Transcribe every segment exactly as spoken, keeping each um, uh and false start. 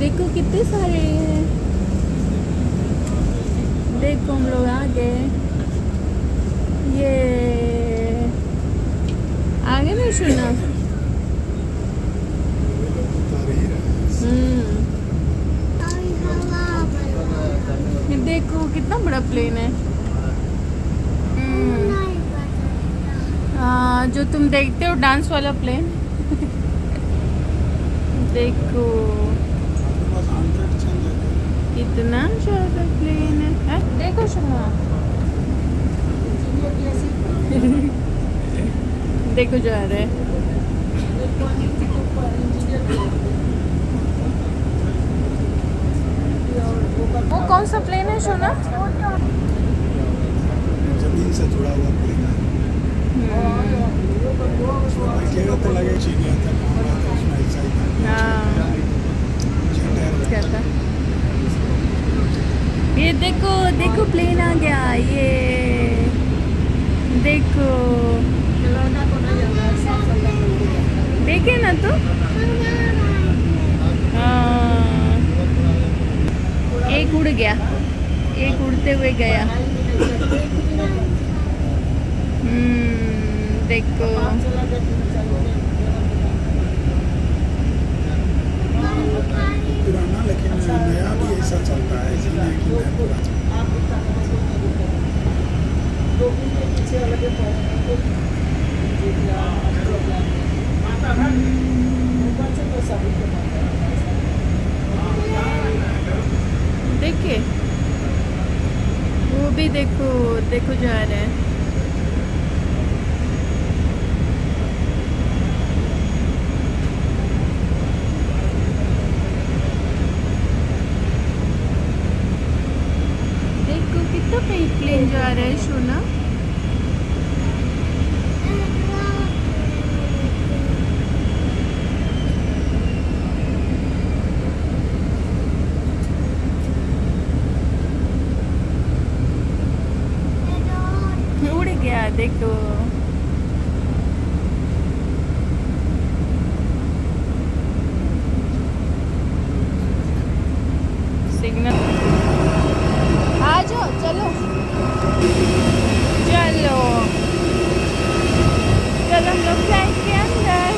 देखो कितने सारे हैं। देखो हम लोग आ गए। ये आगे नहीं सुना। हम्म देखो कितना बड़ा प्लेन है। हाँ, जो तुम देखते हो डांस वाला प्लेन। देखो कितना ज्यादा प्लेन है, है? देखो सुना। देखो जा रहे हैं। वो कौन सा प्लेन है सोना? जमीन से जुड़ा हुआ प्लेन है। बैठेगा तो लगे चीनिया था, उसमें ऐसा ही था। क्या था? ये देखो देखो प्लेन आ गया। ये देखो, देखे ना तो। हाँ, एक उड़ गया, एक उड़ते हुए गया। हम्म देखो पुराना, लेकिन नया भी ऐसा चलता है, इसलिए कि नया पुराना। देखिए वो भी देखो, देखो जा रहे हैं। देखो कितना प्लेन जा रहा है सोना। उड़ गया देखो। सिग्नल आ जाओ, चलो चलो चलो हम लोग फ्लाइट के अंदर।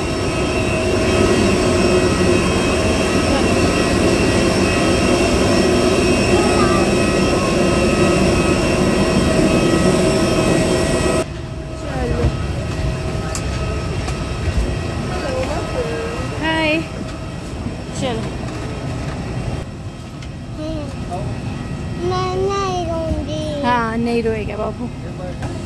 चलो मैं नहीं रोऊंगी। हाँ, नहीं रोएगा बाबू।